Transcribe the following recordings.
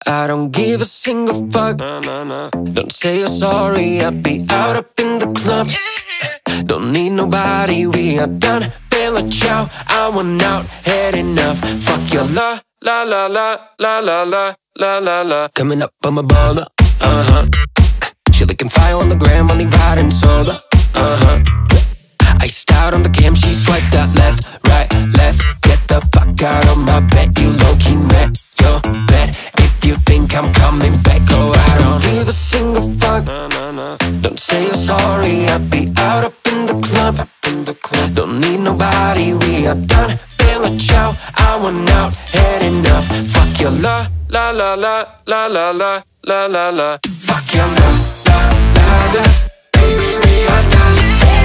I don't give a single fuck. Don't say you're sorry, I'll be out up in the club. Don't need nobody, we are done. Bella ciao, I want out, had enough. Fuck your la la la la la la la la la la. Coming up on my baller, she looking fire on the gram, only riding solo, Iced out on the cam, she swiped that left, right, left. Get the fuck out of my bed, you low-key met your bed. If you think I'm coming back, go. I don't give a single fuck. Don't say you're sorry, I'll be out up in the club. Don't need nobody, we are done. Bella ciao, I want out, had enough. Fuck your la la la la la la la la la la. Fuck your la la la la. Baby, we are done.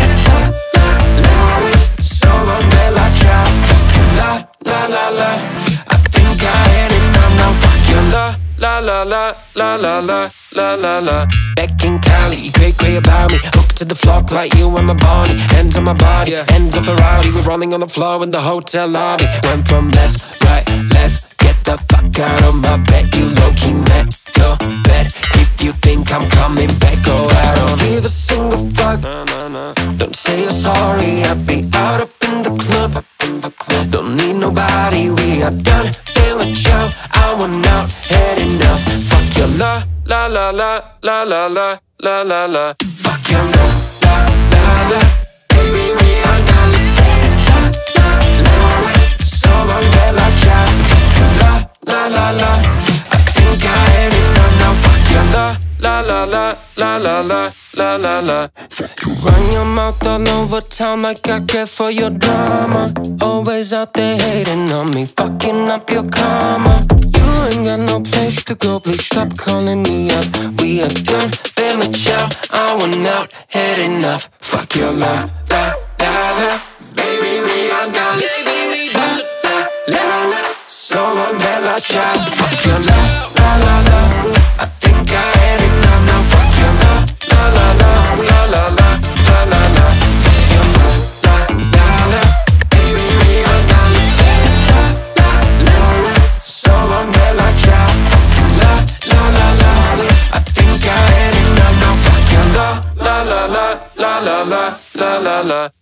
Solo Bella ciao, la la la la. I think I had enough now. Fuck your la la la la la la la la la la. Back in Cali, cray about me. Hooked to the floor like you and my body. Hands on my body, hands on Ferrari. We're rolling on the floor in the hotel lobby. Went from left, right, left. Get the fuck out of my bed, you low-key met your bed. If you think I'm coming back, go. I don't give a single fuck. Don't say you're sorry, I'll be out up in the club. Don't need nobody, we are done. Bella ciao, I want out, had enough. Fuck your la la la la la la la la la la. Fuck your la la la la. Baby, we are done. La la la. So long, Bella ciao. La la la la. I think I had enough now. Fuck your la la la la la la la la la la. You run your mouth all over town like I care for your drama. Always out there hating on me, fucking up your karma. You ain't got no place to go, please stop calling me up. We are done, Bella ciao, I want out, had enough. Fuck your la la la la. Baby, we are done. Baby, we done. La la la. So long, Bella ciao. Fuck your la la la la. I think I had enough now. Fuck your la la la la la la la la la la. Fuck your la la la. Baby, we are done. La la la la. So long, Bella ciao. La la la la. I think I had enough now. Fuck your la la la la la la la la la la.